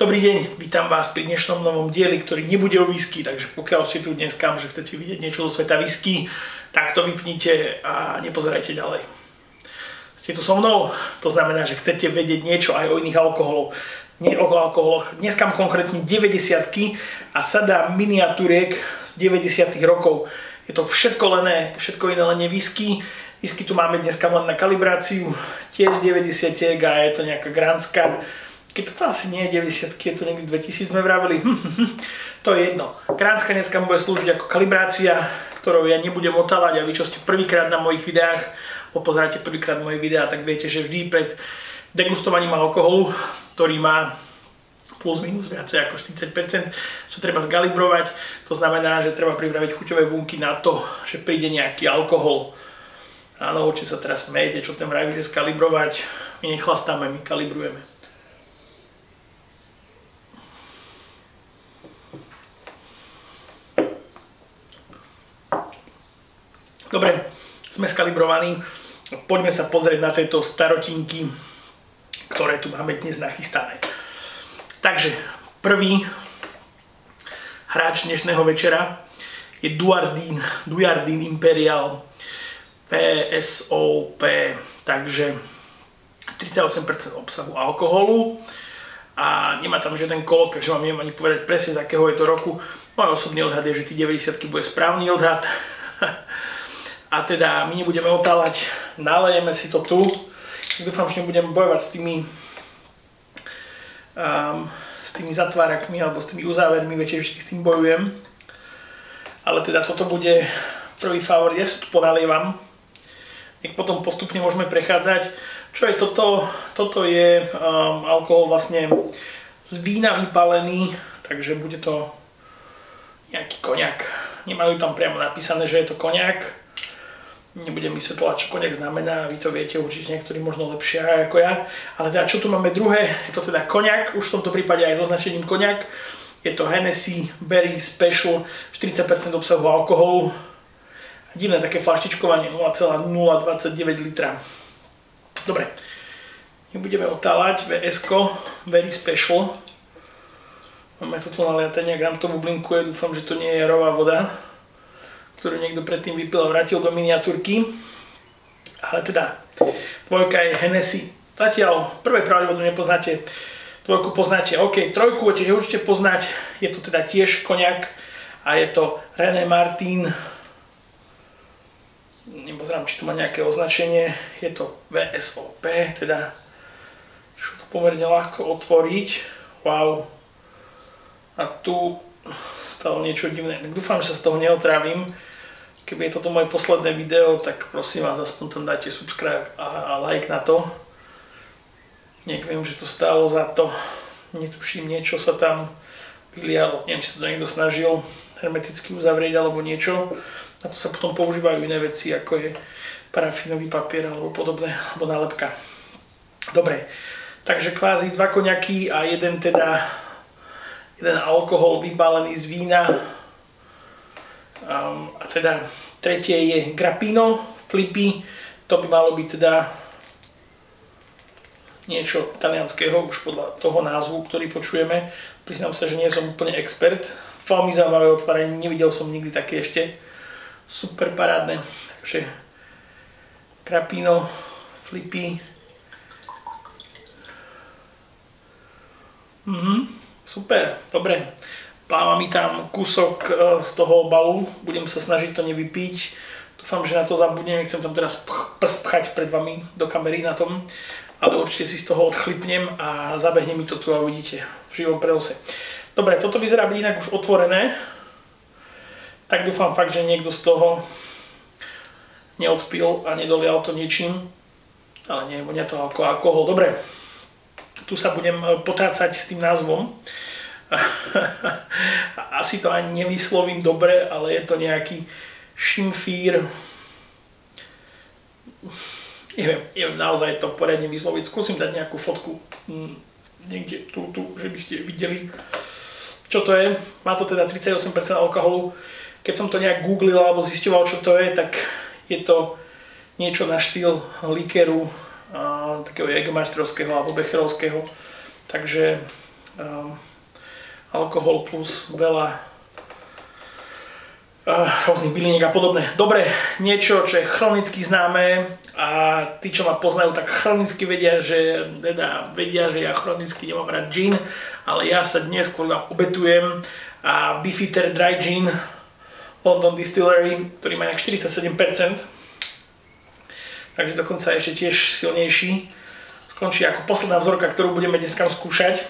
Dobrý deň, vítam vás pri dnešnom novom dieli, ktorý nebude o whisky, takže pokiaľ ste tu dneska, že chcete vidieť niečo zo sveta whisky, tak to vypnite a nepozerajte ďalej. Ste tu so mnou? To znamená, že chcete vedieť niečo aj o iných alkoholov. Nie o alkoholoch. Dneska mám konkrétne 90-ky a sada miniatúriek z 90 rokov. Je to všetko iné, len whisky. Whisky tu máme dneska len na kalibráciu, tiež 90-tiek a je to nejaká gránska. Keď to asi nie je 90, je to niekde 2000 sme vraveli, to je jedno. Gránska dneska bude slúžiť ako kalibrácia, ktorou ja nebudem otálať a vy, čo ste prvýkrát na mojich videách, pozeráte prvýkrát moje videá, tak viete, že vždy pred degustovaním alkoholu, ktorý má plus minus viacej ako 40%, sa treba zkalibrovať. To znamená, že treba pripraviť chuťové bunky na to, že príde nejaký alkohol. Áno, určite sa teraz smejete, čo ten vraví, že skalibrovať. My nechlastáme, my kalibrujeme. Dobre, sme skalibrovaní. Poďme sa pozrieť na tieto starotinky, ktoré tu máme dnes nachystané. Takže, prvý hráč dnešného večera je Dujardin Imperial VSOP, takže 38% obsahu alkoholu a nemá tam žiaden kolok, takže vám neviem ani povedať presne, z akého je to roku. Môj osobný odhad je, že tí 90-ky bude správny odhad. A teda my nebudeme otálať, nalejeme si to tu. Dúfam, že nebudem bojovať s tými zatvárakmi alebo s tými uzávermi, viete, vždy s tým bojujem. Ale teda toto bude prvý favorit, ja si tu ponalievam. Nech potom postupne môžeme prechádzať. Čo je toto? Toto je alkohol vlastne z vína vypálený, takže bude to nejaký koniak. Nemajú tam priamo napísané, že je to koniak. Nebudem vysvetľovať, čo koniak znamená, vy to viete určite niektorí možno lepšie ako ja. Ale teda čo tu máme druhé, je to teda koniak, už v tomto prípade aj označením koniak. Je to Hennessy Very Special, 40% obsahu alkoholu. Divné také flaštičkovanie, 0,029 litra. Dobre, nebudeme otáľať, VS-ko, Very Special. Máme to tu naliate, nejak nám to bublinkuje, dúfam, že to nie je jarová voda, ktorú niekto predtým vypil a vrátil do miniatúrky. Ale teda, dvojka je Hennessy. Zatiaľ prvé pravdepodobne nepoznáte, dvojku poznáte, OK, trojku budete určite poznať, je to teda tiež koniak a je to René Martin. Nepozerám, či tu má nejaké označenie, je to VSOP, teda to pomerne ľahko otvoriť. Wow. A tu stalo niečo divné, dúfam, že sa z toho neotrávim. Keby je toto moje posledné video, tak prosím vás, aspoň tam dajte subscribe a like na to. Neviem, že to stálo za to. Netuším, niečo sa tam vylialo. Neviem, či sa to niekto snažil hermeticky uzavrieť alebo niečo. Na to sa potom používajú iné veci, ako je parafínový papier alebo podobné, alebo nálepka. Dobre, takže kvázi dva koniaky a jeden alkohol vypálený z vína. A teda tretie je Grappino Flippy, to by malo byť teda niečo talianského už podľa toho názvu, ktorý počujeme. Priznám sa, že nie som úplne expert. Veľmi zaujímavé otváranie, nevidel som nikdy také ešte. Super parádne. Takže Grappino Flippy. Super, dobre. Pláva mi tam kúsok z toho obalu, budem sa snažiť to nevypiť. Dúfam, že na to zabudnem, nechcem tam teraz prst pchať pred vami do kamery na tom, ale určite si z toho odchlipnem a zabehne mi to tu a uvidíte v živom prenose. Dobre, toto vyzerá byť inak už otvorené, tak dúfam fakt, že niekto z toho neodpil a nedolial to niečím, ale nie, vonia to ako alkohol. Dobre, tu sa budem potácať s tým názvom. Asi to ani nevyslovím dobre, ale je to nejaký Šimfír. Neviem naozaj to poriadne vysloviť. Skúsim dať nejakú fotku niekde tu, že by ste videli, čo to je. Má to teda 38% alkoholu. Keď som to nejak googlil alebo zisťoval, čo to je, tak je to niečo na štýl likeru takého jägermeisterovského alebo becherovského. Takže alkohol plus veľa rôznych byliniek a podobné. Dobre, niečo, čo je chronicky známe a tí, čo ma poznajú, tak chronicky vedia, že ja chronicky nemám rád gin, ale ja sa dnes skôr obetujem a Beefeater Dry Gin London Distillery, ktorý má nejak 47%, takže dokonca ešte tiež silnejší. Skončí ako posledná vzorka, ktorú budeme dneska skúšať.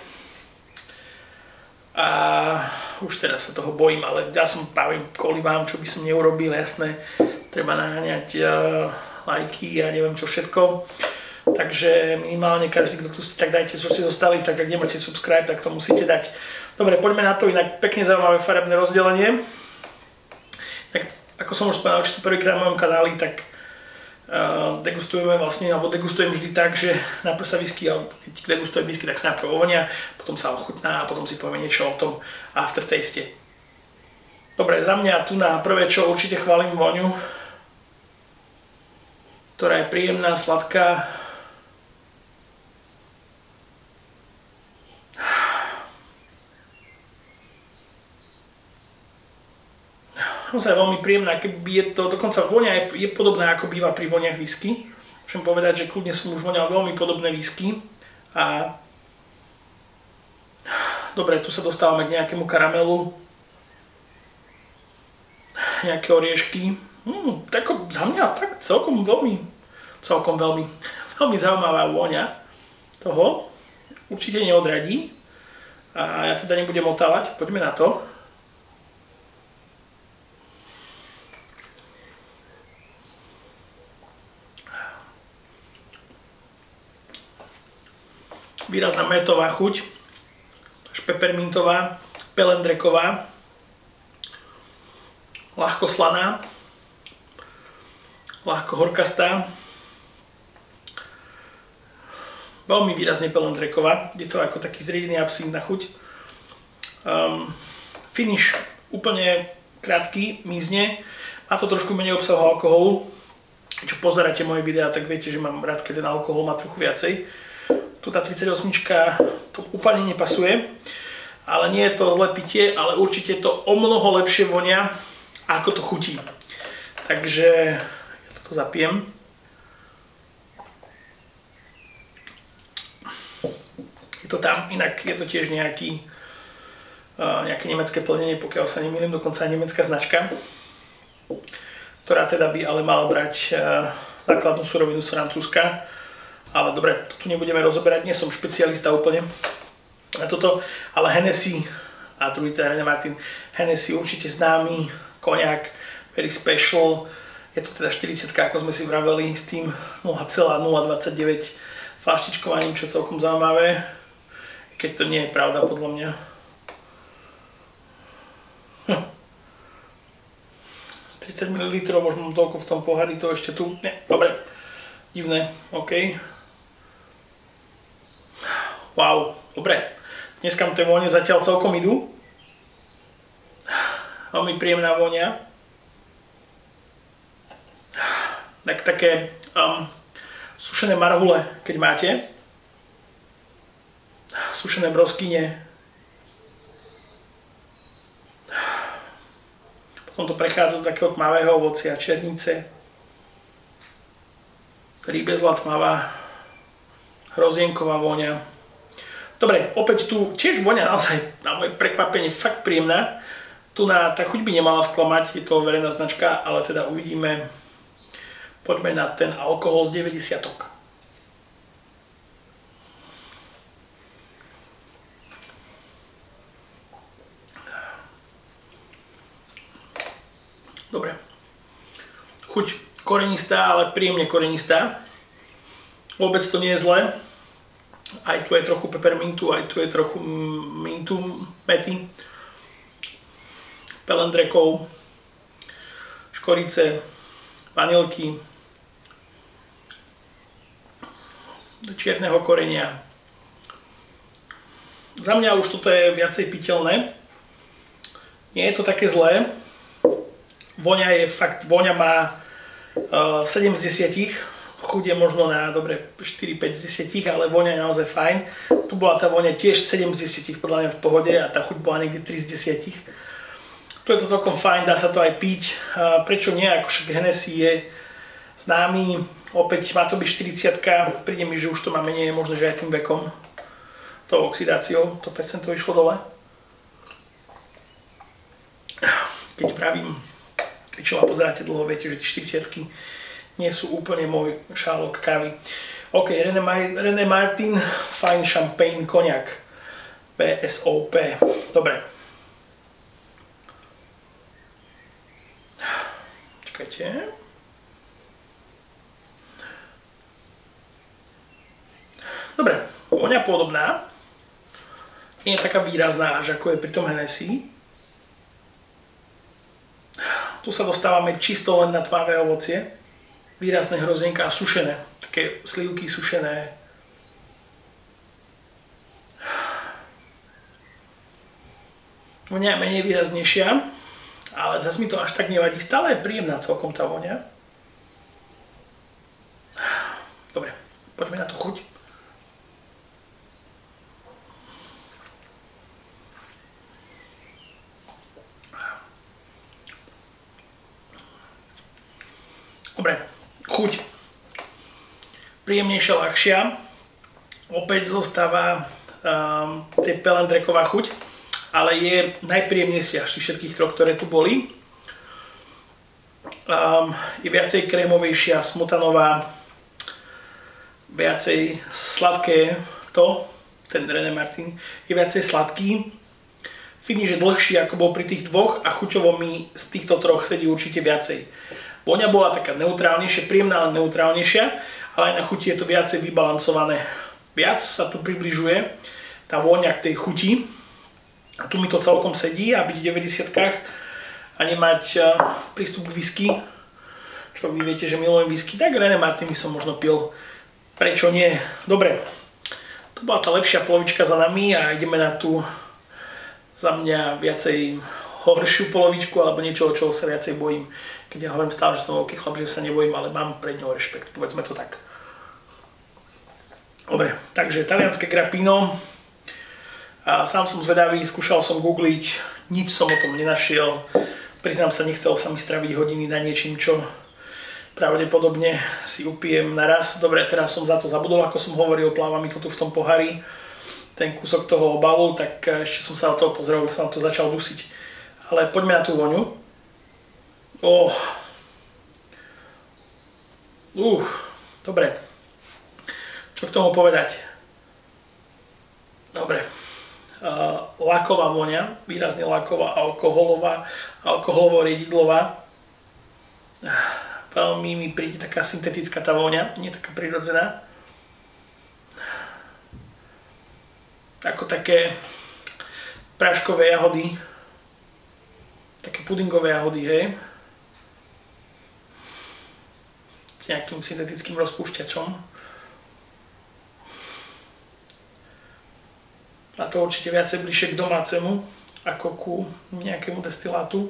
A už teraz sa toho bojím, ale ja som práve kvôli vám, čo by som neurobil, jasné, treba naháňať lajky a neviem čo všetko. Takže minimálne každý, kto tu ste, tak dajte, čo ste dostali, tak ak nemáte subscribe, tak to musíte dať. Dobre, poďme na to, inak pekne zaujímavé farebné rozdelenie. Tak, ako som už spomenul, že to prvýkrát na mojom kanáli, tak degustujeme vlastne, alebo degustujem vždy tak, že najprv sa whisky, alebo keď degustujem whisky, tak sa najprv ovonia, potom sa ochutná a potom si povieme niečo o tom aftertaste. Dobre, za mňa tu na prvé, čo určite chválim voňu, ktorá je príjemná, sladká. Naozaj veľmi príjemná, keby je to, dokonca vôňa je podobná, ako býva pri voniach whisky. Môžem povedať, že kľudne som už voňal veľmi podobné whisky. A dobre, tu sa dostávame k nejakému karamelu, nejaké oriešky. Tak za mňa fakt celkom veľmi zaujímavá vôňa toho. Určite neodradí. A ja teda nebudem otálať, poďme na to. Výrazná métová chuť, až pepermintová, pelendreková, ľahko slaná, ľahko horkastá, veľmi výrazne pelendreková, je to ako taký zriedený absint na chuť. Finish úplne krátky, mizne, má to trošku menej obsahu alkoholu, čo pozeráte moje videá, tak viete, že mám rád, keď ten alkohol má trochu viacej. Tu tá 38 to úplne nepasuje, ale nie je to zlé pitie, ale určite to o mnoho lepšie vonia, ako to chutí. Takže ja toto zapijem. Je to tam, inak je to tiež nejaké nemecké plnenie, pokiaľ sa nemýlim, dokonca aj nemecká značka, ktorá teda by ale mala brať základnú surovinu z Francúzska. Ale dobre, to tu nebudeme rozoberať, nie som špecialista úplne na toto, ale Hennessy a druhý teda René Martin, Hennessy určite známy, koniak, very special, je to teda 40, ako sme si vraveli, s tým 0,029 flaštičkovaním, čo je celkom zaujímavé, keď to nie je pravda podľa mňa. 30 ml, možno toľko v tom pohári, to ešte tu, nie, dobre, divné, OK. Wow, dobre. Dneska mi tie vône zatiaľ celkom idú. Veľmi príjemná vôňa. Také sušené marhule, keď máte. Sušené broskyne. Potom to prechádza do takého tmavého ovocia, černice. Rýbezla tmavá. Hrozienková vôňa. Dobre, opäť tu tiež vôňa naozaj na moje prekvapenie fakt príjemná. Tu tá chuť by nemala sklamať, je to overená značka, ale teda uvidíme. Poďme na ten alkohol z 90. Dobre. Chuť korenistá, ale príjemne korenistá. Vôbec to nie je zlé. Aj tu je trochu peppermintu, aj tu je trochu mintu, mety, pelendrekov, škorice, vanilky, čierneho korenia. Za mňa už toto je viacej piteľné. Nie je to také zlé. Vôňa je fakt, vôňa má 7 z 10. chuť je možno na dobre 4-5 z 10, ale voňa je naozaj fajn. Tu bola tá voňa tiež 7 z 10 podľa mňa v pohode a tá chuť bola niekde 3 z 10. Tu je to celkom fajn, dá sa to aj piť. Prečo nie, ako však Hennessy je známy, opäť má to byť 40, príde mi, že už to má menej, možno že aj tým vekom, tou oxidáciou, to percento išlo dole. Keď pravím, čo ma pozeráte dlho, viete, že tie 40 nie sú úplne môj šálok kávy. OK, René Martin, Fine Champagne Cognac, VSOP. Dobre. Čakajte. Dobre, voňa podobná. Nie je taká výrazná, až ako je pri tom Hennessy. Tu sa dostávame čisto len na tmavé ovocie. Výrazné hrozienka a sušené. Také slivky sušené. Voňa je menej výraznejšia, ale zase mi to až tak nevadí. Stále je príjemná celkom tá voňa. Dobre, poďme na tú chuť. Dobre, chuť príjemnejšia, ľahšia. Opäť zostáva pelendreková chuť, ale je najpríjemnejšia z všetkých troch, ktoré tu boli. Je viacej krémovejšia, smotanová, viacej sladké ten René Martin je viacej sladký. Finish je dlhší ako bol pri tých dvoch a chuťovo mi z týchto troch sedí určite viacej. Voňa bola taká neutrálnejšia, príjemná, ale neutrálnejšia, ale aj na chuti je to viacej vybalancované. Viac sa tu približuje tá vôňa k tej chuti a tu mi to celkom sedí a byť v 90-kách a nemať prístup k whisky, čo vy viete, že milujem whisky, tak René Martin by som možno pil. Prečo nie? Dobre, tu bola tá lepšia polovička za nami a ideme na tú za mňa viacej horšiu polovičku alebo niečo, čo sa viacej bojím. Keď ja hovorím stále, že som veľký chlap, že sa nebojím, ale mám pred ňou rešpekt, povedzme to tak. Dobre, takže talianské Grappino. Sám som zvedavý, skúšal som googliť, nič som o tom nenašiel. Priznám sa, nechcelo sa mi straviť hodiny na niečím, čo pravdepodobne si upijem naraz. Dobre, teraz som za to zabudol, ako som hovoril, pláva mi to tu v tom pohári. Ten kúsok toho obalu, tak ešte som sa od toho pozrel, som to začal dusiť. Ale poďme na tú voňu. Dobre. Čo k tomu povedať? Dobre. Laková voňa, výrazne laková, alkoholovo-riedidlová. Veľmi mi príde taká syntetická tá voňa, nie taká prirodzená. Ako také práškové jahody, také pudingové jahody, hej. S nejakým syntetickým rozpúšťačom. A to určite viacej bližšie k domácemu, ako ku nejakému destilátu.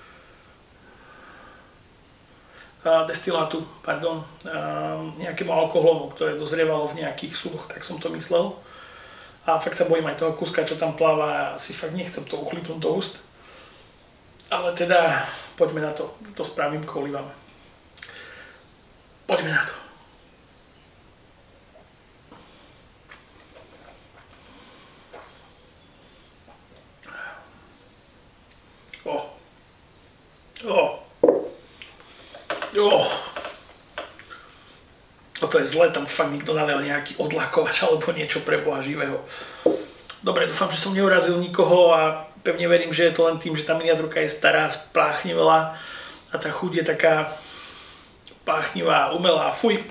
Nejakému alkoholu, ktoré dozrievalo v nejakých súdoch, tak som to myslel. A fakt sa bojím aj toho kuska, čo tam pláva a si fakt nechcem to uchlipnúť do úst. Ale teda, poďme na to, to spravím kvôli vám. Poďme na to. To je zle, tam fakt nikto nalial nejaký odlakovač alebo niečo pre Boha živého. Dobre, dúfam, že som neurazil nikoho a pevne verím, že je to len tým, že tá miniatúrka je stará, spláchnivelá a tá chuť je taká páchnivá, umelá. Fuj,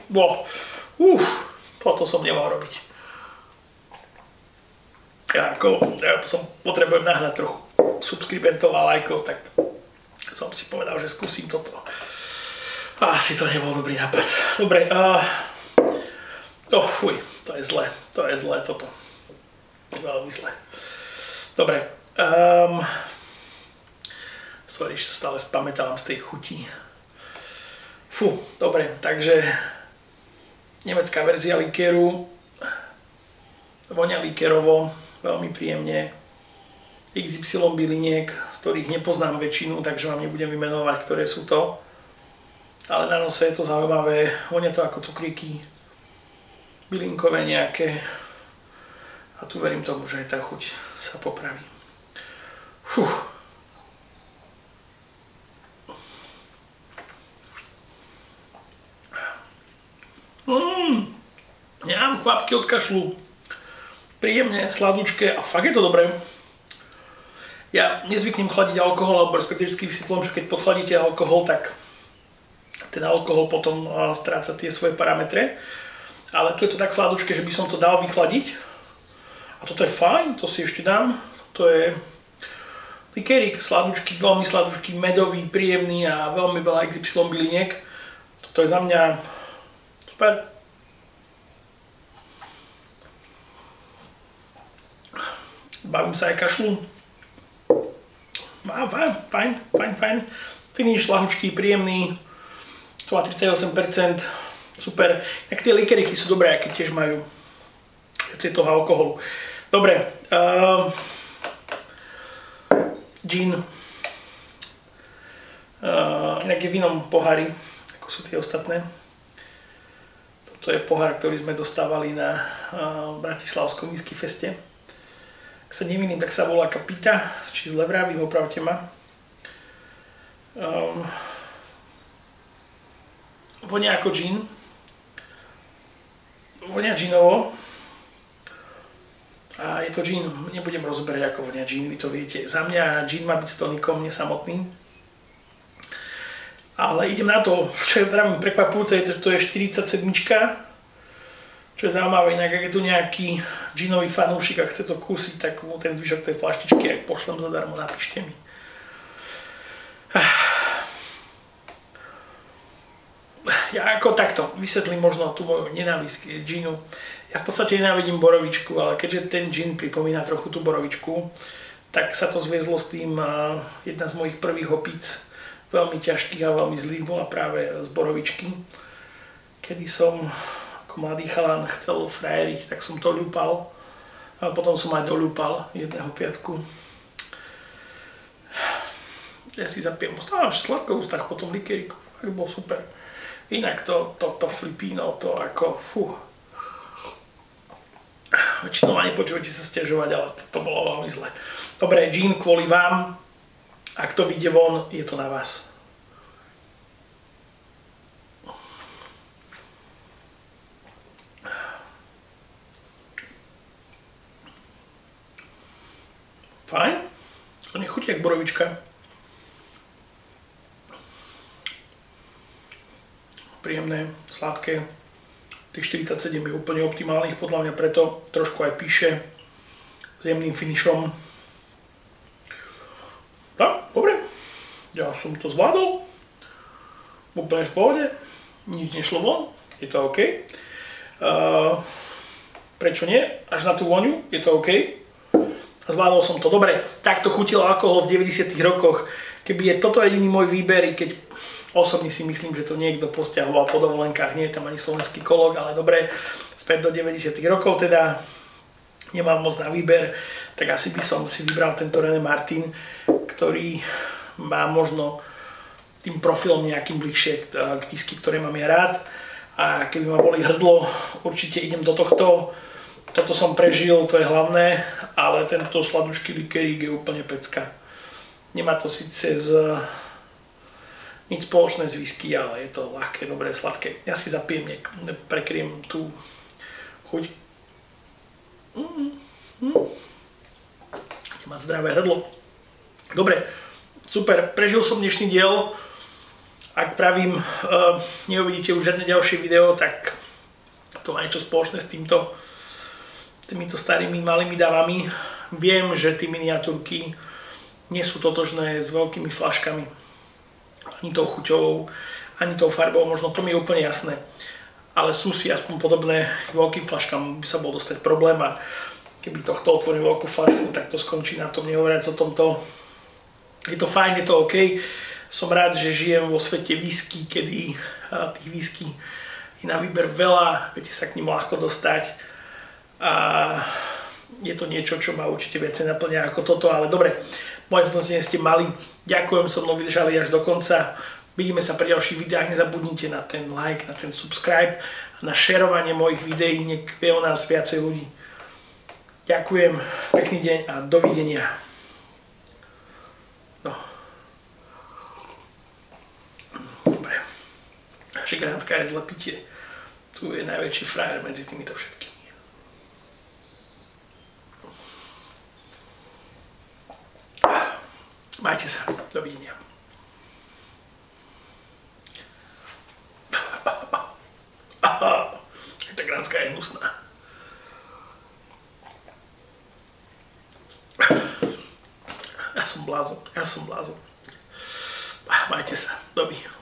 toto som nemal robiť. Ja potrebujem nahnať trochu subskribentov a lajkov, tak som si povedal, že skúsim toto. Asi to nebol dobrý nápad. Dobre, fuj, to je zlé toto. Veľmi zlé. Dobre, sorry, že sa stále spamätávam z tej chuti. Dobre, takže nemecká verzia likéru. Vonia likérovo, veľmi príjemne. XY byliniek, z ktorých nepoznám väčšinu, takže vám nebudem vymenovať, ktoré sú to. Ale na nose je to zaujímavé, vonia to ako cukríky, bylinkové nejaké. A tu verím tomu, že aj tá chuť sa popraví. Nemám kvapky od kašľu. Príjemne, sladučké a fakt je to dobré. Ja nezvyknem chladiť alkohol, alebo respektíve vysvetlím, že keď podchladíte alkohol, tak ten alkohol potom stráca tie svoje parametre. Ale tu je to tak sladučké, že by som to dal vychladiť. A toto je fajn, to si ešte dám. To je likérik, sladučký, veľmi sladučký, medový, príjemný a veľmi veľa XY byliniek. Toto je za mňa super. Bavím sa aj kašľu. Fajn. Finish, lahučký, príjemný. 38%. Super. Tak tie likeriky sú dobré, keď tiež majú viacej toho alkoholu. Dobre. Gin. Inak je v inom pohári, ako sú tie ostatné. Toto je pohár, ktorý sme dostávali na Bratislavskom whisky feste. Ak sa nemýlim, tak sa volá Kapita, či zle vravím, opravte ma. Vonia ako gin. Vonia ginovo. A je to gin, nebudem rozberať ako vonia gin, vy to viete. Za mňa gin má byť s tonikom, nesamotný. Ale idem na to, čo je veľmi prekvapujúce, že to je 47. Čo je zaujímavé, inak ak je tu nejaký ginový fanúšik a chce to kúsiť, tak mu ten zvyšok tej flaštičky, ak pošlem zadarmo, napíšte mi. Ja ako takto vysvetlím možno tú moju nenávisť k ginu. Ja v podstate nenávidím borovičku, ale keďže ten gin pripomína trochu tú borovičku, tak sa to zviezlo s tým, jedna z mojich prvých opíc, veľmi ťažkých a veľmi zlých, bola práve z borovičky. Kedy som ako mladý chalan chcel frajeriť, tak som to ľúpal. A potom som aj doľúpal jedného piatku. Ja si zapijem, stávam sladko v ústach po tom likériku, tak bol super. Inak to Filipino, to ako, väčšinou ma nepočujete sa sťažovať, ale to bolo veľmi zle. Dobre, gin kvôli vám, ak to vyjde von, je to na vás. Fajn, to nechutí jak borovička. Príjemné, sladké. Tých 47 je úplne optimálnych, podľa mňa preto trošku aj píše s jemným finišom. No, dobre, ja som to zvládol. Úplne v pohode, nič nešlo von, je to OK. Prečo nie? Až na tú voňu je to OK. Zvládol som to. Dobre, takto chutil alkohol v 90. rokoch. Keby je toto jediný môj výber, keď osobne si myslím, že to niekto posťahoval po dovolenkách, nie je tam ani slovenský kolok, ale dobre, späť do 90. rokov teda nemám moc na výber, tak asi by som si vybral tento René Martin, ktorý má možno tým profilom nejakým bližšie k whisky, ktoré mám ja rád. A keby ma boli hrdlo, určite idem do tohto. Toto som prežil, to je hlavné, ale tento sladučký likérik je úplne pecka. Nemá to síce nič spoločné s whisky, ale je to ľahké, dobré, sladké. Ja si zapijem, prekryjem tú chuť. Má zdravé hrdlo. Dobre, super, prežil som dnešný diel. Ak pravím, neuvidíte už žiadne ďalšie video, tak to má niečo spoločné s týmito starými malými dávami. Viem, že tie miniatúrky nie sú totožné s veľkými fľaškami. Ani tou chuťou, ani tou farbou, možno to mi je úplne jasné. Ale sú si aspoň podobné k veľkým fľaškám, by sa bol dostať problém a keby tohto otvoril veľkú fľašku, tak to skončí na tom, nehovoriac o tomto. Je to fajn, je to OK. Som rád, že žijem vo svete whisky, kedy tých whisky Je na výber veľa, viete sa k nim ľahko dostať a je to niečo, čo ma určite viacej naplňa ako toto, ale dobre, moje zhodnotenie ste mali, ďakujem, so mnou vydržali až do konca, vidíme sa pri ďalších videách, nezabudnite na ten like, na ten subscribe a na šerovanie mojich videí, nech vie o nás viacej ľudí. Ďakujem, pekný deň a dovidenia. No. Dobre. Žigránska je zle pitie. Tu je najväčší frajer medzi týmito všetkými. Majte sa. Dovidenia. Tá gránska je hnusná. Ja som blázon. Majte sa. Dovi.